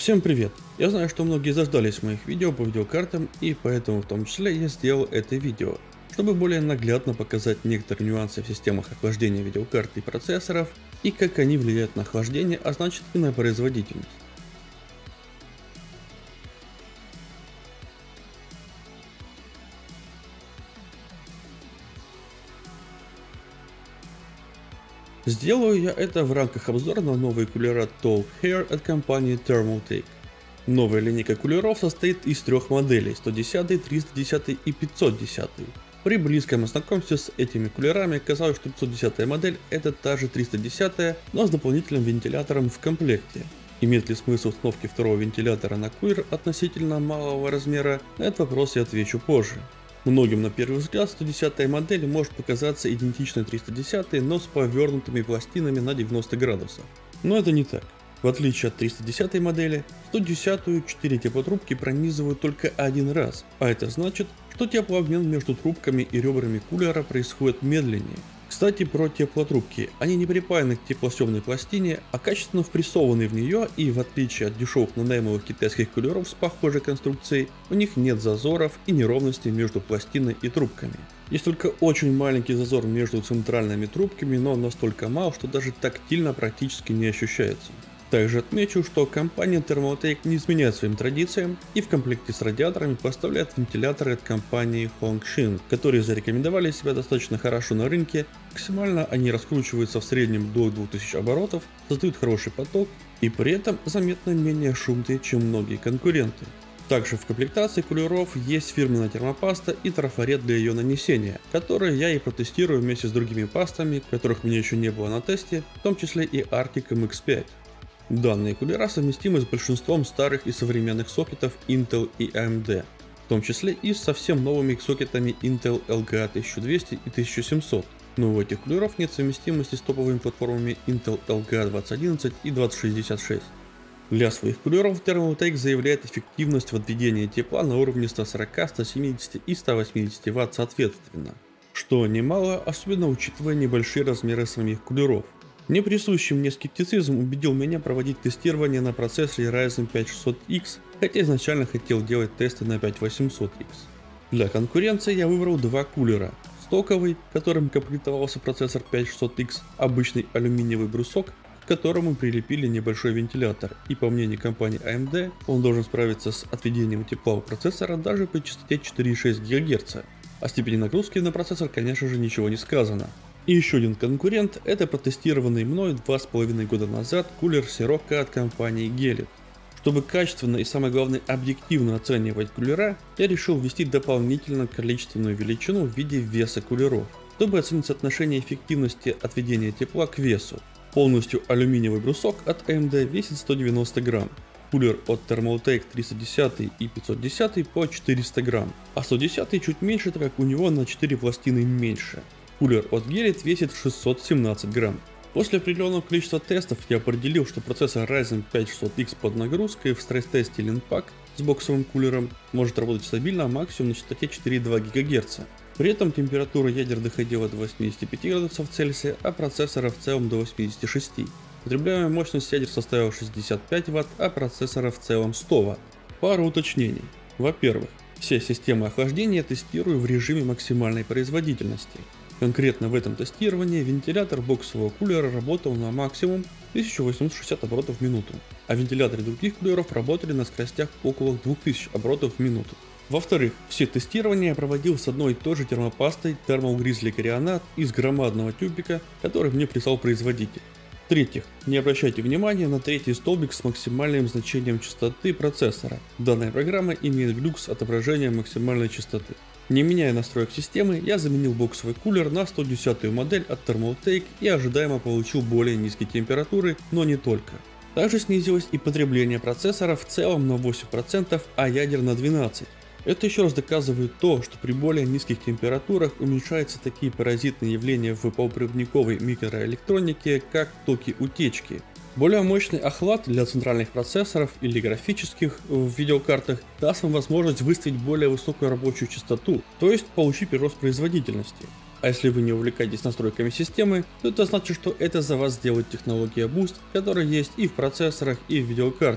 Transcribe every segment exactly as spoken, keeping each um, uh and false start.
Всем привет! Я знаю, что многие заждались моих видео по видеокартам, и поэтому в том числе я сделал это видео, чтобы более наглядно показать некоторые нюансы в системах охлаждения видеокарт и процессоров, и как они влияют на охлаждение, а значит и на производительность. Сделаю я это в рамках обзора на новые кулера Talk Hair от компании Thermaltake. Новая линейка кулеров состоит из трех моделей: сто десять, триста десять и пятьсот десять. При близком знакомстве с этими кулерами оказалось, что пятьсот десятая модель это та же триста десятая, но с дополнительным вентилятором в комплекте. Имеет ли смысл установки второго вентилятора на кулер относительно малого размера, на этот вопрос я отвечу позже. Многим на первый взгляд сто десятая модель может показаться идентичной триста десятой, но с повернутыми пластинами на девяносто градусов. Но это не так. В отличие от триста десятой модели, сто десятую четыре теплотрубки пронизывают только один раз, а это значит, что теплообмен между трубками и ребрами кулера происходит медленнее. Кстати, про теплотрубки, они не припаяны к теплосъемной пластине, а качественно впрессованы в нее, и в отличие от дешевых нонеймовых китайских кулеров с похожей конструкцией, у них нет зазоров и неровностей между пластиной и трубками. Есть только очень маленький зазор между центральными трубками, но он настолько мал, что даже тактильно практически не ощущается. Также отмечу, что компания Thermaltake не изменяет своим традициям и в комплекте с радиаторами поставляет вентиляторы от компании Hongxin, которые зарекомендовали себя достаточно хорошо на рынке. Максимально они раскручиваются в среднем до двух тысяч оборотов, создают хороший поток и при этом заметно менее шумные, чем многие конкуренты. Также в комплектации кулеров есть фирменная термопаста и трафарет для ее нанесения, которые я и протестирую вместе с другими пастами, которых у меня еще не было на тесте, в том числе и Arctic эм икс пять. Данные кулера совместимы с большинством старых и современных сокетов Intel и эй эм ди, в том числе и с совсем новыми сокетами Intel эл джи эй тысяча двести и тысяча семьсот, но у этих кулеров нет совместимости с топовыми платформами Intel эл джи эй двадцать одиннадцать и двадцать шестьдесят шесть. Для своих кулеров Thermaltake заявляет эффективность в отведении тепла на уровне ста сорока, ста семидесяти и ста восьмидесяти ватт соответственно, что немало, особенно учитывая небольшие размеры самих кулеров. Неприсущий мне скептицизм убедил меня проводить тестирование на процессоре Ryzen пять шестьсот икс, хотя изначально хотел делать тесты на пять восемьсот икс. Для конкуренции я выбрал два кулера: стоковый, которым комплектовался процессор пять шестьсот икс, обычный алюминиевый брусок, к которому прилепили небольшой вентилятор, и по мнению компании эй эм ди, он должен справиться с отведением тепла у процессора даже при частоте четыре и шесть гигагерца. О степени нагрузки на процессор, конечно же, ничего не сказано. И еще один конкурент — это протестированный мной два с половиной года назад кулер Sirocco от компании Gelit. Чтобы качественно и, самое главное, объективно оценивать кулера, я решил ввести дополнительно количественную величину в виде веса кулеров, чтобы оценить соотношение эффективности отведения тепла к весу. Полностью алюминиевый брусок от эй эм ди весит сто девяносто грамм, кулер от Thermaltake триста десять и пятьсот десять по четыреста грамм, а сто десять чуть меньше, так как у него на четыре пластины меньше. Кулер от Gelit весит шестьсот семнадцать грамм. После определенного количества тестов я определил, что процессор Ryzen пять шестьсот икс под нагрузкой в стресс-тесте Linpack с боксовым кулером может работать стабильно максимум на частоте четыре и две гигагерца. При этом температура ядер доходила до восьмидесяти пяти градусов Цельсия, а процессора в целом до восьмидесяти шести. Потребляемая мощность ядер составила шестьдесят пять ватт, а процессора в целом сто ватт. Пару уточнений. Во-первых, все системы охлаждения я тестирую в режиме максимальной производительности. Конкретно в этом тестировании вентилятор боксового кулера работал на максимум тысяча восемьсот шестьдесят оборотов в минуту, а вентиляторы других кулеров работали на скоростях около двух тысяч оборотов в минуту. Во-вторых, все тестирования я проводил с одной и той же термопастой Thermal Grizzly Carionat из громадного тюбика, который мне прислал производитель. В-третьих, не обращайте внимания на третий столбик с максимальным значением частоты процессора. Данная программа имеет глюк с отображением максимальной частоты. Не меняя настроек системы, я заменил боксовый кулер на сто десятую модель от Thermaltake и ожидаемо получил более низкие температуры, но не только. Также снизилось и потребление процессора в целом на восемь процентов, а ядер на двенадцать процентов. Это еще раз доказывает то, что при более низких температурах уменьшаются такие паразитные явления в полупроводниковой микроэлектронике, как токи утечки. Более мощный охлад для центральных процессоров или графических в видеокартах даст вам возможность выставить более высокую рабочую частоту, то есть получить прирост производительности. А если вы не увлекаетесь настройками системы, то это значит, что это за вас сделает технология Boost, которая есть и в процессорах, и в видеокартах.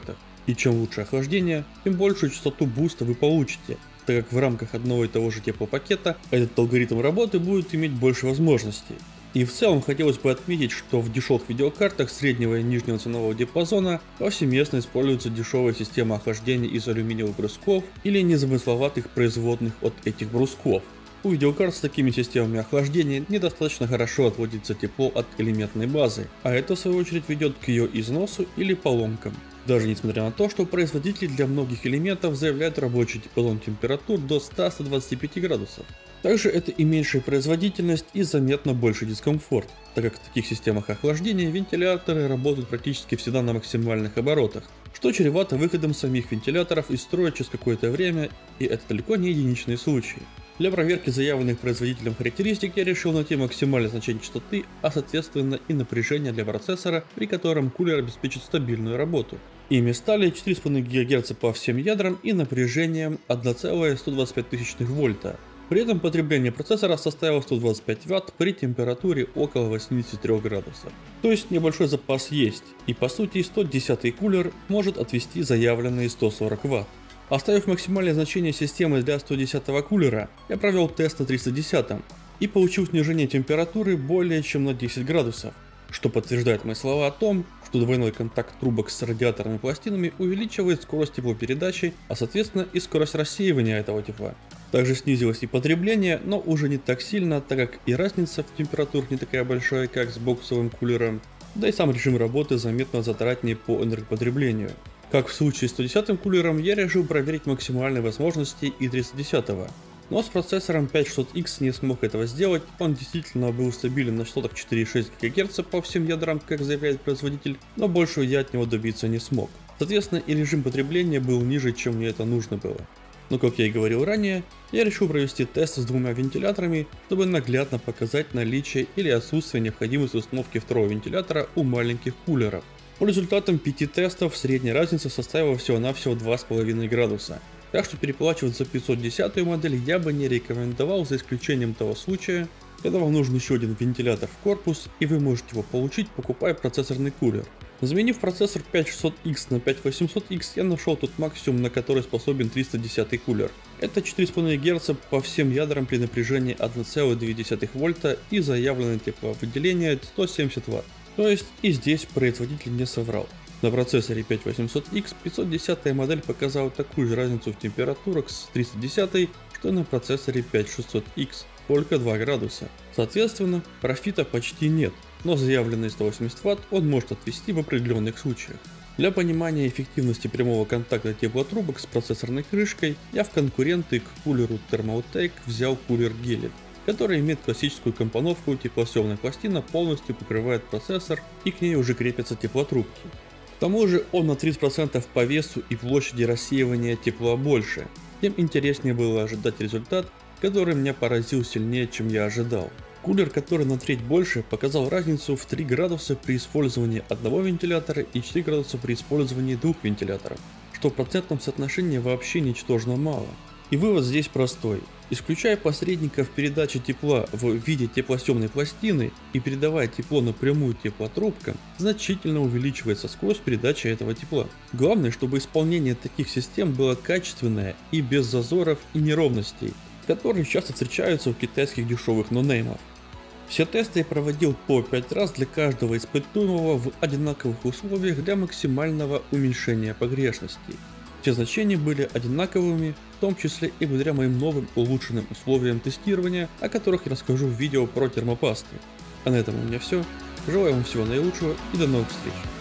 И чем лучше охлаждение, тем большую частоту буста вы получите, так как в рамках одного и того же теплопакета этот алгоритм работы будет иметь больше возможностей. И в целом хотелось бы отметить, что в дешевых видеокартах среднего и нижнего ценового диапазона повсеместно используется дешевая система охлаждения из алюминиевых брусков или незамысловатых производных от этих брусков. У видеокарт с такими системами охлаждения недостаточно хорошо отводится тепло от элементной базы, а это в свою очередь ведет к ее износу или поломкам. Даже несмотря на то, что производители для многих элементов заявляют рабочий диапазон температур до ста — ста двадцати пяти градусов. Также это и меньшая производительность и заметно больший дискомфорт, так как в таких системах охлаждения вентиляторы работают практически всегда на максимальных оборотах, что чревато выходом самих вентиляторов из строя через какое-то время, и это далеко не единичные случаи. Для проверки заявленных производителем характеристик я решил найти максимальное значение частоты, а соответственно и напряжение для процессора, при котором кулер обеспечит стабильную работу. Ими стали четыре и пять гигагерца по всем ядрам и напряжением одна целая сто двадцать пять тысячных вольта. При этом потребление процессора составило сто двадцать пять ватт при температуре около восьмидесяти трёх градусов. То есть небольшой запас есть, и по сути сто десятый кулер может отвести заявленные сто сорок ватт. Оставив максимальное значение системы для сто десятого кулера, я провел тест на триста десятом и получил снижение температуры более чем на десять градусов, что подтверждает мои слова о том, что двойной контакт трубок с радиаторными пластинами увеличивает скорость теплопередачи, а соответственно и скорость рассеивания этого тепла. Также снизилось и потребление, но уже не так сильно, так как и разница в температурах не такая большая, как с боксовым кулером, да и сам режим работы заметно затратнее по энергопотреблению. Как в случае с сто десятым кулером, я решил проверить максимальные возможности и триста десятого. Но с процессором пять шестьсот икс не смог этого сделать, он действительно был стабилен на частотах четыре и шесть гигагерца по всем ядрам, как заявляет производитель, но большего я от него добиться не смог. Соответственно и режим потребления был ниже, чем мне это нужно было. Но как я и говорил ранее, я решил провести тест с двумя вентиляторами, чтобы наглядно показать наличие или отсутствие необходимости установки второго вентилятора у маленьких кулеров. По результатам пяти тестов средняя разница составила всего-навсего два с половиной градуса. Так что переплачивать за пятьсот десятую модель я бы не рекомендовал, за исключением того случая, когда вам нужен еще один вентилятор в корпус и вы можете его получить, покупая процессорный кулер. Заменив процессор пять шестьсот икс на пять восемьсот икс, я нашел тот максимум, на который способен триста десятый кулер. Это четыре и пять гигагерца по всем ядрам при напряжении одна целая две десятых вольта и заявленное тепловыделение сто семьдесят ватт. То есть и здесь производитель не соврал. На процессоре пять восемьсот икс пятьсот десятая модель показала такую же разницу в температурах с триста десятой, что и на процессоре пять шестьсот икс, только два градуса. Соответственно, профита почти нет, но заявленные сто восемьдесят ватт он может отвести в определенных случаях. Для понимания эффективности прямого контакта теплотрубок с процессорной крышкой, я в конкуренты к кулеру Thermaltake взял кулер Gelid, который имеет классическую компоновку, теплосъемная пластина полностью покрывает процессор и к ней уже крепятся теплотрубки. К тому же он на тридцать процентов по весу и площади рассеивания тепла больше, тем интереснее было ожидать результат, который меня поразил сильнее, чем я ожидал. Кулер, который на треть больше, показал разницу в три градуса при использовании одного вентилятора и четыре градуса при использовании двух вентиляторов, что в процентном соотношении вообще ничтожно мало. И вывод здесь простой. Исключая посредников передачи тепла в виде теплосъемной пластины и передавая тепло напрямую теплотрубкам, значительно увеличивается скорость передачи этого тепла. Главное, чтобы исполнение таких систем было качественное и без зазоров и неровностей, которые часто встречаются у китайских дешевых нонеймов. Все тесты я проводил по пять раз для каждого испытуемого в одинаковых условиях для максимального уменьшения погрешностей. Все значения были одинаковыми, в том числе и благодаря моим новым улучшенным условиям тестирования, о которых я расскажу в видео про термопасты. А на этом у меня все. Желаю вам всего наилучшего и до новых встреч.